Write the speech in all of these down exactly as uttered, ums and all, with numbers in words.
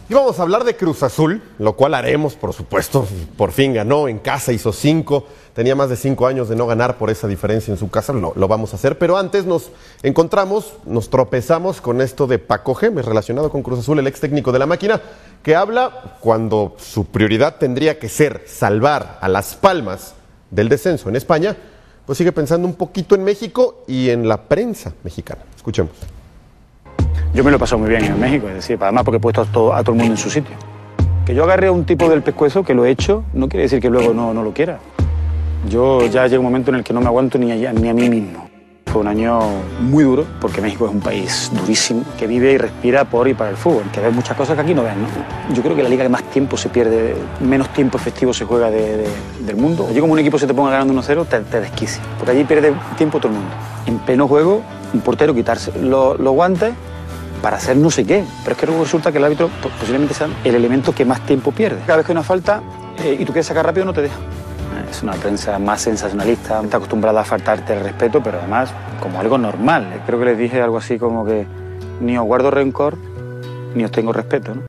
Y vamos a hablar de Cruz Azul, lo cual haremos, por supuesto. Por fin ganó en casa, hizo cinco. Tenía más de cinco años de no ganar por esa diferencia en su casa, lo, lo vamos a hacer. Pero antes nos encontramos, nos tropezamos con esto de Paco Gémez, relacionado con Cruz Azul, el ex técnico de la máquina, que habla cuando su prioridad tendría que ser salvar a Las Palmas del descenso en España, pues sigue pensando un poquito en México y en la prensa mexicana. Escuchemos. Yo me lo he pasado muy bien en México, es decir, además porque he puesto a todo, a todo el mundo en su sitio. Que yo agarre a un tipo del pescuezo, que lo he hecho, no quiere decir que luego no, no lo quiera. Yo ya llega un momento en el que no me aguanto ni a, ni a mí mismo. Fue un año muy duro, porque México es un país durísimo, que vive y respira por y para el fútbol, que ve muchas cosas que aquí no ven, ¿no? Yo creo que la liga que más tiempo se pierde, menos tiempo efectivo se juega de, de, del mundo. Allí como un equipo se te ponga ganando uno cero, te, te desquicia, porque allí pierde tiempo todo el mundo. En pleno juego, un portero quitarse los, los guantes para hacer no sé qué, pero es que luego resulta que el árbitro posiblemente sea el elemento que más tiempo pierde. Cada vez que hay una falta eh, y tú quieres sacar rápido, no te deja. Es una prensa más sensacionalista, está acostumbrada a faltarte el respeto, pero además como algo normal. Creo que les dije algo así como que ni os guardo rencor, ni os tengo respeto, ¿no?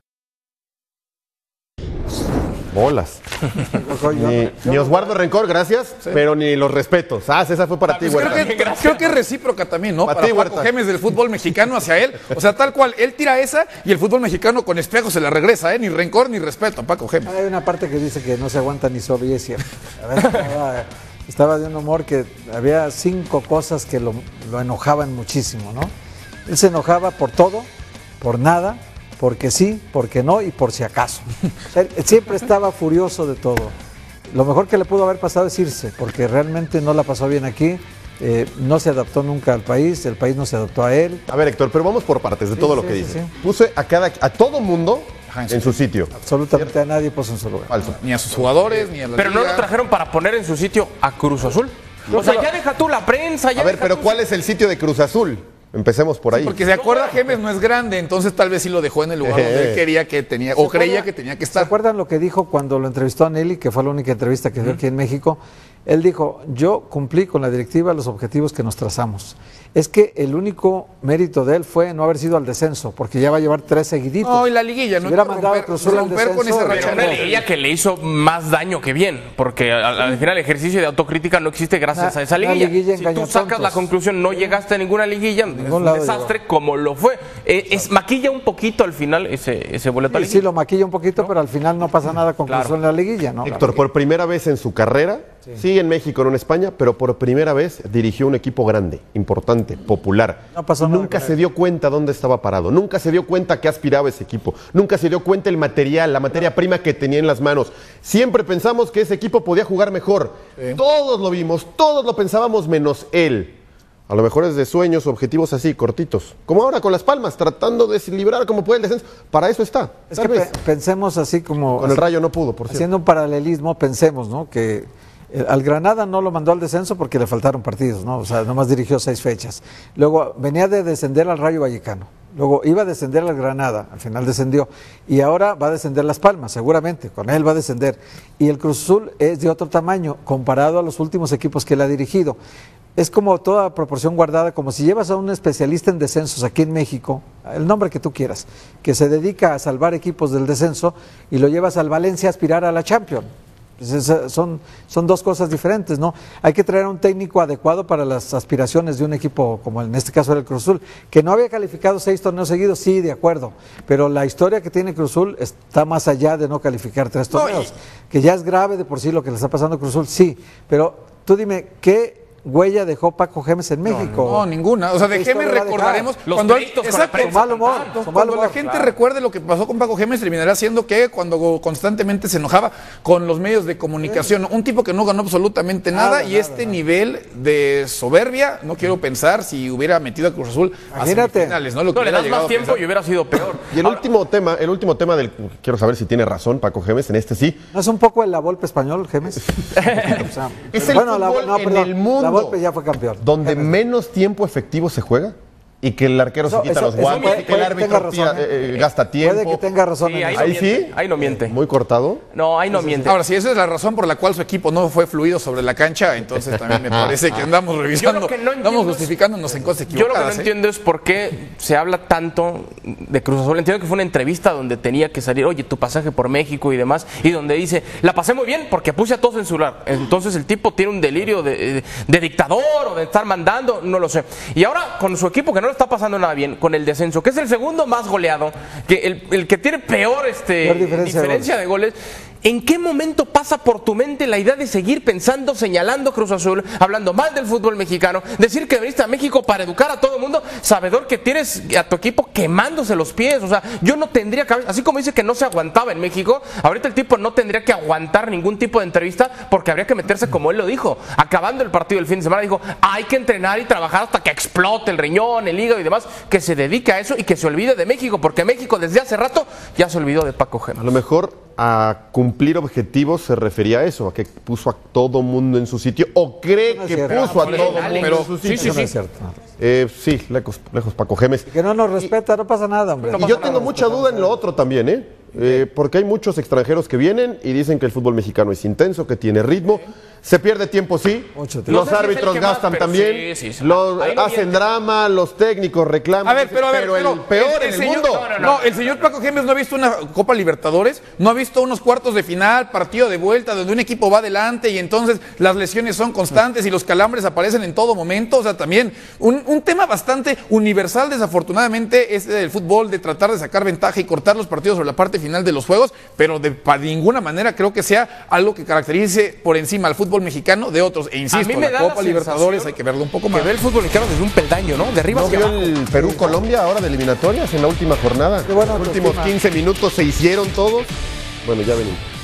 Bolas. Ni, ni os guardo rencor, gracias, sí. Pero ni los respetos. Ah, esa fue para ah, ti, pues Huerta. Creo que, creo que es recíproca también, ¿no? Para, para ti, Paco Gémez del fútbol mexicano hacia él. O sea, tal cual, él tira esa y el fútbol mexicano con espejo se la regresa, ¿eh? Ni rencor ni respeto a Paco Gémez. Hay una parte que dice que no se aguanta ni sobre, y es cierto. A ver, estaba, estaba de un humor que había cinco cosas que lo, lo enojaban muchísimo, ¿no? Él se enojaba por todo, por nada, porque sí, porque no y por si acaso. Él siempre estaba furioso de todo. Lo mejor que le pudo haber pasado es irse, porque realmente no la pasó bien aquí, eh, no se adaptó nunca al país, el país no se adaptó a él. A ver, Héctor, pero vamos por partes de sí, todo sí, lo que sí, dice. Sí. Puse a cada a todo mundo Ajá, en, en su sitio. sitio. Absolutamente ¿cierto? A nadie puso en su lugar. Falso. Ni a sus jugadores, ni a la Pero liga. no lo trajeron para poner en su sitio a Cruz Azul. O sea, ya deja tú la prensa. Ya a ver, pero tú... ¿cuál es el sitio de Cruz Azul? Empecemos por ahí. Sí, porque se acuerda, Gémez no es grande, entonces tal vez sí lo dejó en el lugar donde él quería que tenía, o creía que tenía que estar. ¿Se acuerdan lo que dijo cuando lo entrevistó a Nelly, que fue la única entrevista que dio aquí en México? Él dijo, yo cumplí con la directiva los objetivos que nos trazamos. Es que el único mérito de él fue no haber sido al descenso, porque ya va a llevar tres seguiditos. No, y la liguilla, si no hubiera romper, mandado a Cruz Azul al descenso, con esa racha. Una liguilla que le hizo más daño que bien, porque al, al final el ejercicio de autocrítica no existe gracias una, a esa liguilla. liguilla si tú sacas tontos. la conclusión, no llegaste a ninguna liguilla, es un desastre llegó. Como lo fue. Eh, es maquilla un poquito al final ese, ese boleto. Sí, sí, lo maquilla un poquito, ¿no? Pero al final no pasa nada con Cruz Azul en la liguilla, ¿no? Héctor, por primera vez en su carrera, sí. sí en México, no en España, pero por primera vez dirigió un equipo grande, importante, popular. No pasó nada. Nunca se dio cuenta dónde estaba parado, nunca se dio cuenta qué aspiraba ese equipo, nunca se dio cuenta el material, la materia prima que tenía en las manos. Siempre pensamos que ese equipo podía jugar mejor. Sí. Todos lo vimos, todos lo pensábamos menos él. A lo mejor es de sueños, objetivos así, cortitos. Como ahora con Las Palmas, tratando de librar como puede el descenso. Para eso está. Es que pe pensemos así como... Con el Rayo no pudo, por cierto. Haciendo un paralelismo, pensemos, ¿no? Que eh, al Granada no lo mandó al descenso porque le faltaron partidos, ¿no? O sea, nomás dirigió seis fechas. Luego venía de descender al Rayo Vallecano. Luego iba a descender al Granada, al final descendió. Y ahora va a descender Las Palmas, seguramente. Con él va a descender. Y el Cruz Azul es de otro tamaño comparado a los últimos equipos que él ha dirigido. Es como toda proporción guardada, como si llevas a un especialista en descensos aquí en México, el nombre que tú quieras, que se dedica a salvar equipos del descenso y lo llevas al Valencia a aspirar a la Champions. Pues son, son dos cosas diferentes, ¿no? Hay que traer a un técnico adecuado para las aspiraciones de un equipo como en este caso era el Cruz Azul, que no había calificado seis torneos seguidos, sí, de acuerdo, pero la historia que tiene Cruz Azul está más allá de no calificar tres torneos, no, y... que ya es grave de por sí lo que le está pasando a Cruz Azul, sí, pero tú dime, ¿qué huella dejó Paco Gémez en México? No, no, ninguna. O sea, de Gémez recordaremos cuando, hay, exacto, con mal humor, exacto, con cuando mal humor, la gente claro. recuerde lo que pasó con Paco Gémez, terminará siendo que cuando constantemente se enojaba con los medios de comunicación, sí. un tipo que no ganó absolutamente nada, nada y nada, este nada. nivel de soberbia, no quiero pensar si hubiera metido a Cruz Azul Imagínate. a semifinales, ¿no? Lo que no le das más tiempo y hubiera sido peor. Y el Ahora, último tema, el último tema del quiero saber si tiene razón Paco Gémez en este sí. ¿No es un poco el La Volpe español, Gémez? o sea, es el bueno, fútbol la, no, en perdón, el mundo. La Volpe ya fue campeón. Donde menos tiempo efectivo se juega. y que el arquero Eso- se quita eso- los eso guantes puede- y que el puede que árbitro tenga tira- razón, eh, eh, gasta tiempo. Puede que tenga razón. Sí, en ahí eso. no Ahí miente, sí. ahí no miente. Muy cortado. No, ahí no miente. Ahora, si esa es la razón por la cual su equipo no fue fluido sobre la cancha, entonces también me parece que andamos revisando, Yo lo que no estamos entiendo es- justificándonos en cosas Yo lo que no equivocadas. ¿eh? entiendo es por qué se habla tanto de Cruz Azul. Entiendo que fue una entrevista donde tenía que salir, oye, tu pasaje por México y demás, y donde dice, la pasé muy bien porque puse a todos en su lugar. Entonces el tipo tiene un delirio de, de, de dictador o de estar mandando, no lo sé. Y ahora con su equipo que no le está pasando nada bien, con el descenso, que es el segundo más goleado, que el, el que tiene peor, este, Peor diferencia de diferencia de goles. ¿En qué momento pasa por tu mente la idea de seguir pensando, señalando Cruz Azul, hablando mal del fútbol mexicano, decir que viniste a México para educar a todo el mundo, sabedor que tienes a tu equipo quemándose los pies? O sea, yo no tendría que, así como dice que no se aguantaba en México, ahorita el tipo no tendría que aguantar ningún tipo de entrevista porque habría que meterse como él lo dijo, acabando el partido del fin de semana, dijo, hay que entrenar y trabajar hasta que explote el riñón, el hígado y demás, que se dedique a eso y que se olvide de México, porque México desde hace rato ya se olvidó de Paco Gémez. A lo mejor a cumplir objetivos se refería a eso, a que puso a todo mundo en su sitio, o cree No es que cierto. puso a Ah, todo pero- mundo en su sí, sitio. sí, Eso no sí. es cierto. Eh, sí, lejos, lejos Paco Gémez. Que no nos respeta, no pasa nada, hombre. Y yo tengo mucha duda en lo otro también, ¿eh? Eh, porque hay muchos extranjeros que vienen y dicen que el fútbol mexicano es intenso, que tiene ritmo. Se pierde tiempo, sí. Mucho tiempo. Los No sé si es el árbitros que más, gastan pero también. sí, sí, sí. Los, Ahí no hacen miente. drama, los técnicos reclaman. A ver, pero a ver, el pero peor en el señor, mundo. No, no, no, el señor Paco Gémez no ha visto una Copa Libertadores, no ha visto unos cuartos de final, partido de vuelta, donde un equipo va adelante y entonces las lesiones son constantes y los calambres aparecen en todo momento. O sea, también un, un tema bastante universal, desafortunadamente, es el fútbol, de tratar de sacar ventaja y cortar los partidos sobre la parte final de los juegos, pero de, de ninguna manera creo que sea algo que caracterice por encima al fútbol mexicano de otros. E insisto, A mí me la da la Copa Libertadores sensación hay que verlo un poco más. Que ve el fútbol mexicano desde un peldaño, ¿no? De arriba ¿No hacia vio abajo. el Perú-Colombia ahora de eliminatorias en la última jornada? Qué buena Los últimos autoestima. quince minutos se hicieron todos. Bueno, ya venimos.